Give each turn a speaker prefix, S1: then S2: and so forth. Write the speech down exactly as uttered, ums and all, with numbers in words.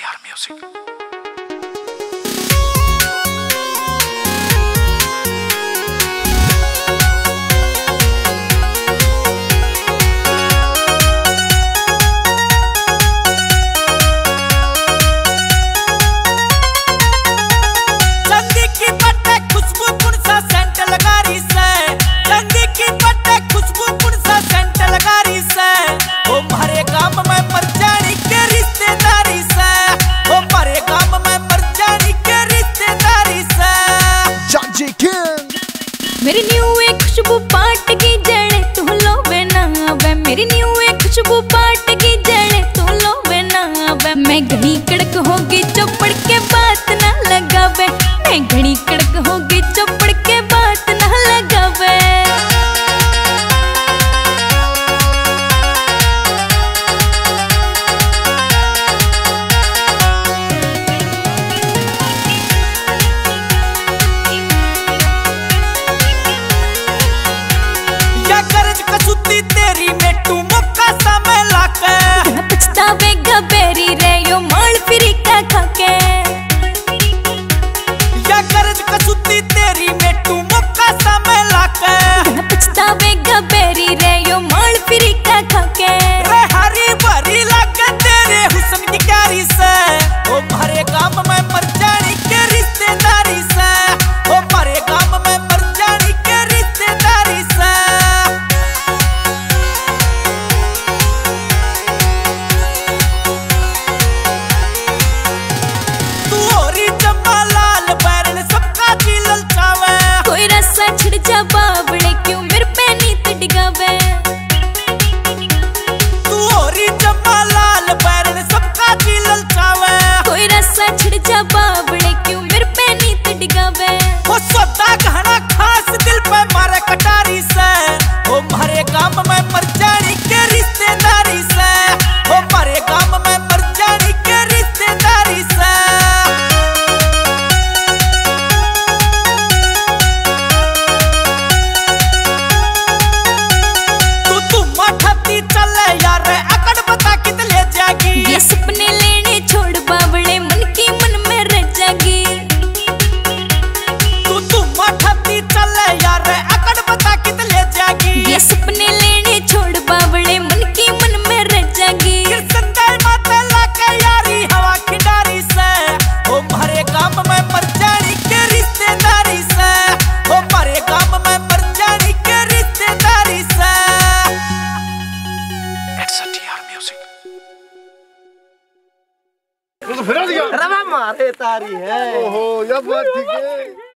S1: R music.
S2: मेरी new एक खुशबू पाट की जड़े तू लोवे ना आवे, मेरी न्यू एक खुशबू पाट की जड़े तू लोवे ना आवे। मैं घड़ी कड़क होगी चौपड़ के बात ना लगावे, मैं घड़ी कड़क होगी चौपड़ के बात ना लगावे।
S3: तेरी मेटू मौका समय लाके
S2: पछतावेगा बेरी रे यो माल फिरी का खाके।
S3: या कर्ज कसुती तेरी मेटू मौका समय लाके
S2: पछतावेगा बेरी रे यो माल फिरी का खाके।
S3: रे हरी भरी लागे तेरे हुस्न की क्यारी से, ओ भरे काम में मर जानी के रिश्तेदारी से, ओ भरे काम में मर जानी के रिश्तेदारी से।
S2: छिड़ जा बावड़े क्यों मेरे पे नीत डिगावे,
S3: तू होरी जम्मा लाल बैरन सबका जी ललचावे।
S2: कोई रस्सा छिड़ जा बावड़े क्यों मेरे पे नीत डिगावे।
S3: वो सौदा गहना खास दिल पे मारे कटारी से, वो मारे काम में मर जानी के रिश्तेदारी से, वो मारे काम में मर जानी के रिश्तेदारी से। चले यार अकड़ बता कित ले जागी,
S2: ये सपने लेने छोड़ बावड़े मन की मन में रह जागी।
S3: तू तू माठाती चले यार अकड़ बता कित ले जागी,
S2: ये सपने लेने छोड़ बावड़े मन की मन में रह जागी।
S3: संदेश माता लाके यारी हवा खिडारी से, ओ भरे काम में मर जानी के रिश्तेदारी से, ओ भरे काम में मर जानी के रिश्तेदारी से।
S1: तो फिर दिया
S4: रवा मारे तारी है।
S1: ओहो, यह बात ठीक है।